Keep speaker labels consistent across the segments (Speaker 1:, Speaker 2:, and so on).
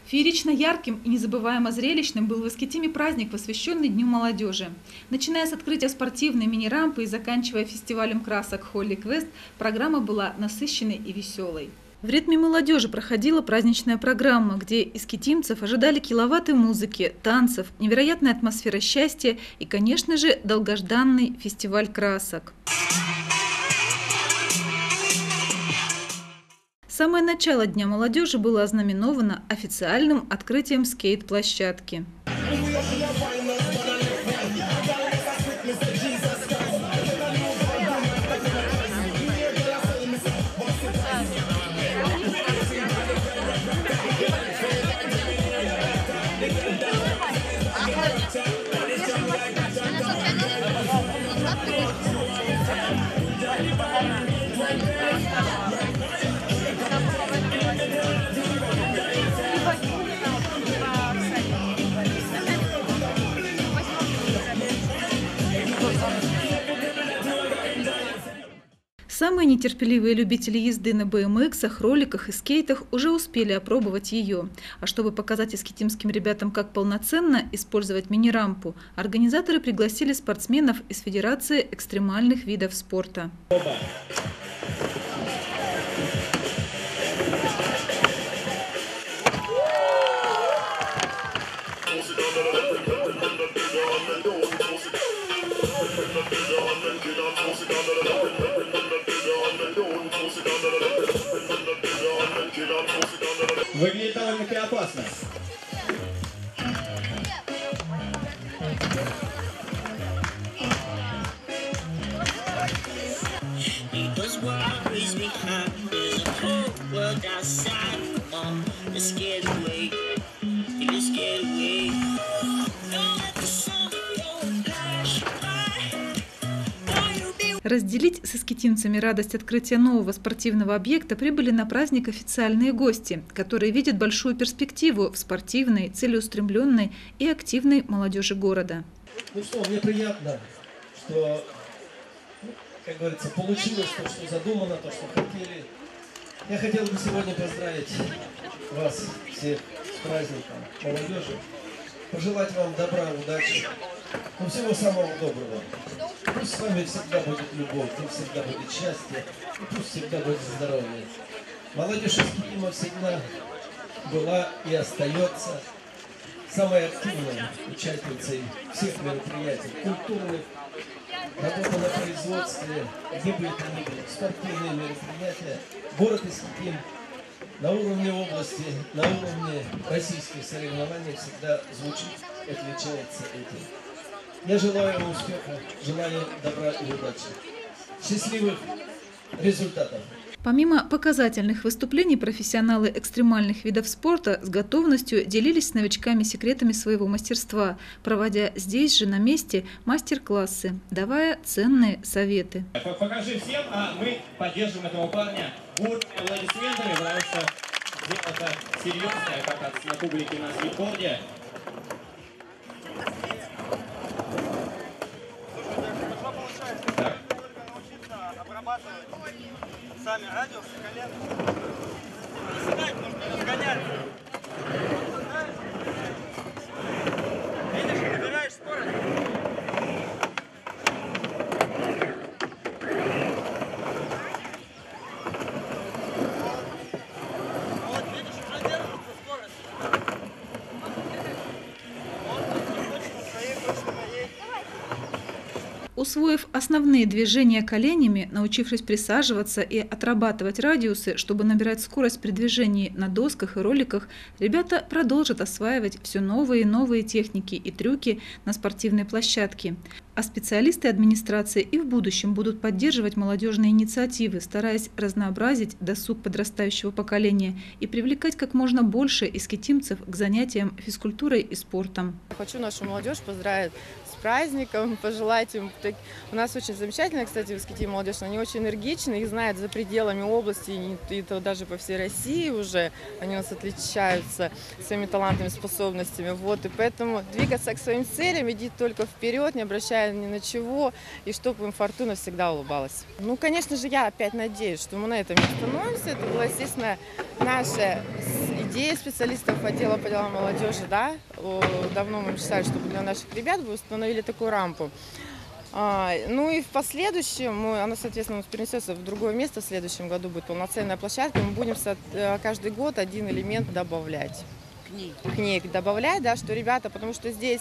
Speaker 1: Феерично ярким и незабываемо зрелищным был в Искитиме праздник, посвященный Дню молодежи. Начиная с открытия спортивной мини-рампы и заканчивая фестивалем красок Холли Квест, программа была насыщенной и веселой. В ритме молодежи проходила праздничная программа, где искитимцев ожидали киловатты музыки, танцев, невероятная атмосфера счастья и, конечно же, долгожданный фестиваль красок. Самое начало Дня молодежи было ознаменовано официальным открытием скейт-площадки. Самые нетерпеливые любители езды на BMX, роликах и скейтах уже успели опробовать ее. А чтобы показать искитимским ребятам, как полноценно использовать мини-рампу, организаторы пригласили спортсменов из Федерации экстремальных видов спорта.
Speaker 2: Выглядит довольно-таки опасно.
Speaker 1: Разделить с искитимцами радость открытия нового спортивного объекта прибыли на праздник официальные гости, которые видят большую перспективу в спортивной, целеустремленной и активной молодежи города.
Speaker 3: Ну что, мне приятно, что, как говорится, получилось то, что задумано, то, что хотели. Я хотел бы сегодня поздравить вас всех с праздником молодежи, пожелать вам добра, удачи, но всего самого доброго. Пусть с вами всегда будет любовь, пусть всегда будет счастье, и пусть всегда будет здоровье. Молодежь Искитима всегда была и остается самой активной участницей всех мероприятий, культурных, работа на производстве, где бы это ни было, спортивные мероприятия. Город Искитим на уровне области, на уровне российских соревнований всегда звучит, отличается этим. Я желаю вам успеха, желаю добра и удачи. Счастливых результатов!
Speaker 1: Помимо показательных выступлений, профессионалы экстремальных видов спорта с готовностью делились с новичками секретами своего мастерства, проводя здесь же на месте мастер-классы, давая ценные советы.
Speaker 2: Покажи всем, а мы поддержим этого парня бурными аплодисментами, потому что дело-то серьезное, как на публике на свитборде.
Speaker 4: Сами радиусы, колено. Седать нужно, разгоняться. Видишь, набираешь скорость. Вот, видишь, уже держится скорость. Вот, точно своей, точно моей.
Speaker 1: Усвоив основные движения коленями, научившись присаживаться и отрабатывать радиусы, чтобы набирать скорость при движении на досках и роликах, ребята продолжат осваивать все новые и новые техники и трюки на спортивной площадке. А специалисты администрации и в будущем будут поддерживать молодежные инициативы, стараясь разнообразить досуг подрастающего поколения и привлекать как можно больше искитимцев к занятиям физкультурой и спортом.
Speaker 5: Хочу нашу молодежь поздравить с праздником, пожелать им. У нас очень замечательно, кстати, в Искитиме молодежь, они очень энергичны, их знают за пределами области, и то даже по всей России уже. Они у нас отличаются своими талантами, способностями. Вот, и поэтому двигаться к своим целям, идти только вперед, не обращая ни на чего, и чтобы им фортуна всегда улыбалась. Ну, конечно же, я опять надеюсь, что мы на этом не остановимся. Это была, естественно, наша идея специалистов отдела по делам молодежи, да, давно мы мечтали, чтобы для наших ребят бы установили такую рампу. Ну и в последующем, она, соответственно, перенесется в другое место, в следующем году будет полноценная площадка, мы будем каждый год один элемент добавлять. К ней добавлять, да, что ребята, потому что здесь,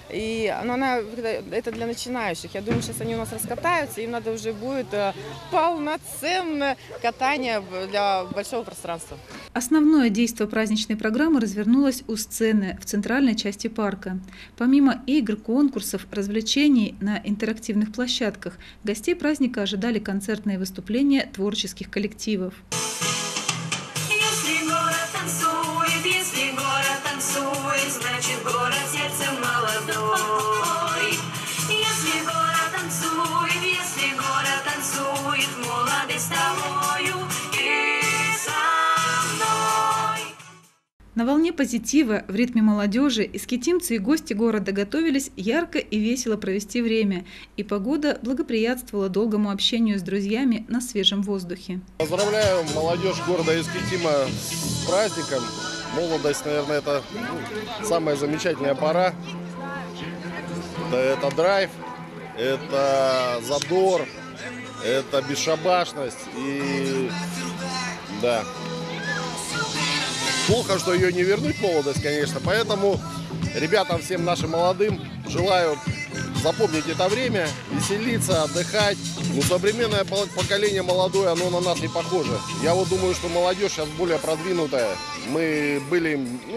Speaker 5: это для начинающих, я думаю, сейчас они у нас раскатаются, им надо уже будет полноценное катание для большого пространства.
Speaker 1: Основное действо праздничной программы развернулось у сцены в центральной части парка. Помимо игр, конкурсов, развлечений на интерактивных площадках, гостей праздника ожидали концертные выступления творческих коллективов.
Speaker 6: Значит, город сердцем молодой. Если город танцует, молодость с тобою и со мной.
Speaker 1: На волне позитива, в ритме молодежи, искитимцы и гости города готовились ярко и весело провести время, и погода благоприятствовала долгому общению с друзьями на свежем воздухе.
Speaker 7: Поздравляю молодежь города Искитима с праздником. Молодость, наверное, это самая замечательная пора. Это драйв, это задор, это бесшабашность. И да, плохо, что ее не вернуть, молодость, конечно. Поэтому ребятам, всем нашим молодым, желаю запомнить это время, веселиться, отдыхать. Но современное поколение молодое, оно на нас не похоже. Я вот думаю, что молодежь сейчас более продвинутая. Мы были,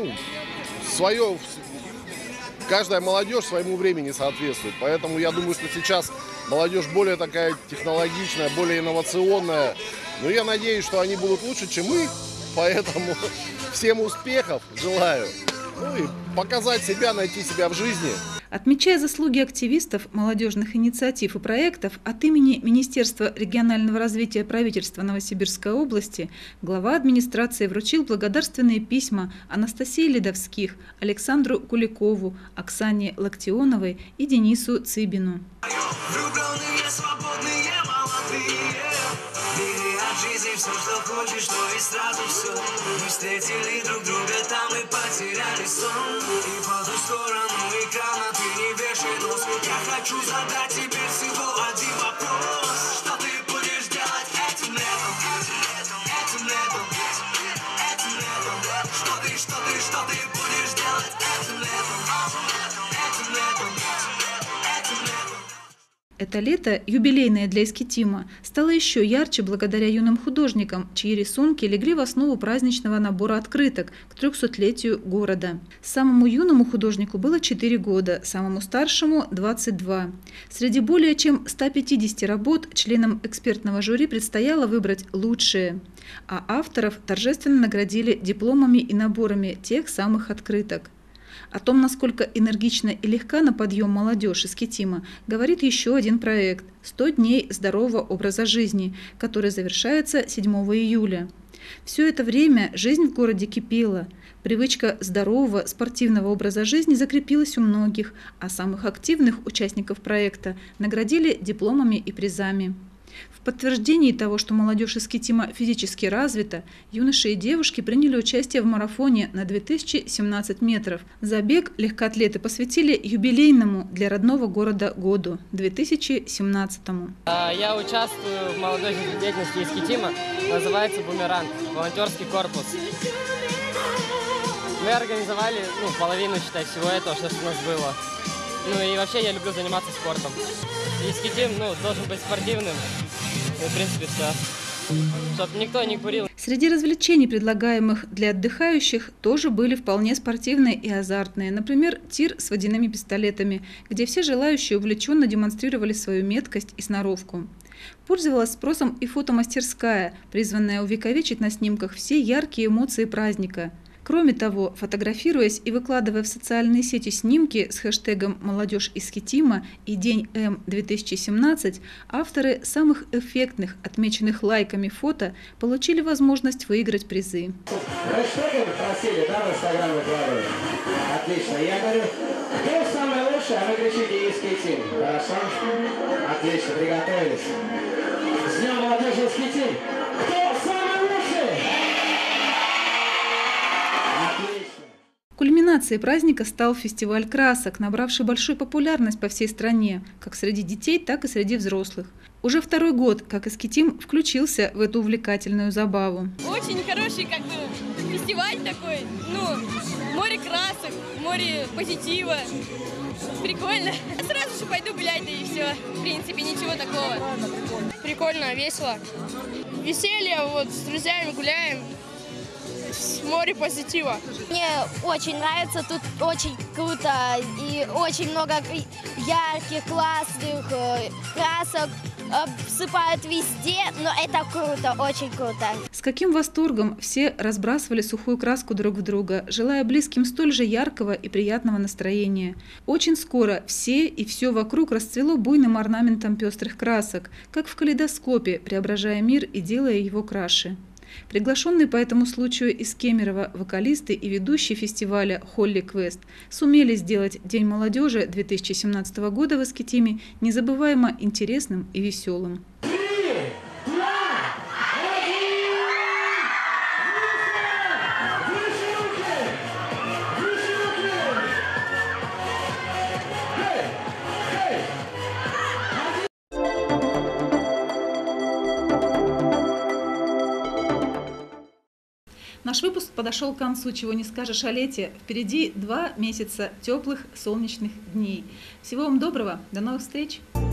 Speaker 7: каждая молодежь своему времени соответствует. Поэтому я думаю, что сейчас молодежь более такая технологичная, более инновационная. Но я надеюсь, что они будут лучше, чем мы. Поэтому всем успехов желаю. Ну и показать себя, найти себя в жизни.
Speaker 1: Отмечая заслуги активистов, молодежных инициатив и проектов, от имени Министерства регионального развития правительства Новосибирской области глава администрации вручил благодарственные письма Анастасии Ледовских, Александру Куликову, Оксане Локтионовой и Денису Цыбину.
Speaker 6: Влюбленные, свободные, молодые. Бери от жизни все, что хочешь, то и сразу все. Мы встретили друг друга там и потеряли сон. И по ту сторону экрана ты не вешай нос. Я хочу задать тебе всего один вопрос. Что ты будешь делать этим летом? Этим летом? Этим летом? Что ты будешь делать этим летом? Этим летом? Этим летом?
Speaker 1: Это лето, юбилейное для Искитима, стало еще ярче благодаря юным художникам, чьи рисунки легли в основу праздничного набора открыток к 300-летию города. Самому юному художнику было 4 года, самому старшему – 22. Среди более чем 150 работ членам экспертного жюри предстояло выбрать лучшие, а авторов торжественно наградили дипломами и наборами тех самых открыток. О том, насколько энергична и легка на подъем молодежь Искитима, говорит еще один проект «100 дней здорового образа жизни», который завершается 7 июля. Все это время жизнь в городе кипела. Привычка здорового спортивного образа жизни закрепилась у многих, а самых активных участников проекта наградили дипломами и призами. В подтверждении того, что молодежь Искитима физически развита, юноши и девушки приняли участие в марафоне на 2017 метров. Забег легкоатлеты посвятили юбилейному для родного города году – 2017-му.
Speaker 8: Я участвую в молодежной деятельности Искитима, называется «Бумеранг», волонтерский корпус. Мы организовали половину, считай, всего этого, что у нас было. Ну и вообще я люблю заниматься спортом. Искитим должен быть спортивным. И, в принципе, все. Чтобы никто не курил.
Speaker 1: Среди развлечений, предлагаемых для отдыхающих, тоже были вполне спортивные и азартные. Например, тир с водяными пистолетами, где все желающие увлеченно демонстрировали свою меткость и сноровку. Пользовалась спросом и фотомастерская, призванная увековечить на снимках все яркие эмоции праздника. Кроме того, фотографируясь и выкладывая в социальные сети снимки с хэштегом «Молодежь Искитима» и «День М-2017», авторы самых эффектных, отмеченных лайками фото, получили возможность выиграть призы.
Speaker 9: Хэштегами просили, да, в Инстаграм выкладывать? Отлично. Я говорю, кто самый лучший, а вы кричите Искитим. Хорошо? Отлично, приготовились. С Днем молодежи Искитим! Кто самый лучший?
Speaker 1: Кульминацией праздника стал фестиваль красок, набравший большую популярность по всей стране, как среди детей, так и среди взрослых. Уже второй год, как Искитим включился в эту увлекательную забаву.
Speaker 10: Очень хороший фестиваль такой, море красок, море позитива. Прикольно. Сразу же пойду гулять, да и все. В принципе, ничего такого.
Speaker 11: Прикольно, весело. Веселье, с друзьями гуляем. Море позитива.
Speaker 12: Мне очень нравится, тут очень круто и очень много ярких, классных красок. Всыпают везде, но это круто, очень круто.
Speaker 1: С каким восторгом все разбрасывали сухую краску друг в друга, желая близким столь же яркого и приятного настроения. Очень скоро все и все вокруг расцвело буйным орнаментом пестрых красок, как в калейдоскопе, преображая мир и делая его краше. Приглашенные по этому случаю из Кемерово вокалисты и ведущий фестиваля Холли Квест сумели сделать День молодежи 2017 года в Искитиме незабываемо интересным и веселым. Наш выпуск подошел к концу, чего не скажешь о лете. Впереди 2 месяца теплых солнечных дней. Всего вам доброго, до новых встреч!